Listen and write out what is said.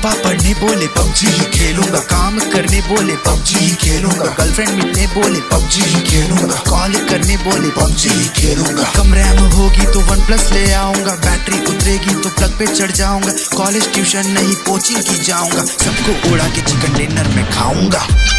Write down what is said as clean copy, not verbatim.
पापा पढ़ने बोले पबजी ही खेलूंगा, काम करने बोले पबजी ही खेलूंगा, गर्लफ्रेंड मिलने बोले पबजी ही खेलूंगा, कॉल करने बोले पबजी ही खेलूंगा। कम रैम होगी तो OnePlus ले आऊंगा, बैटरी उतरेगी तो प्लग पे चढ़ जाऊंगा, कॉलेज ट्यूशन नहीं कोचिंग की जाऊंगा, सबको उड़ा के चिकन डिनर में खाऊंगा।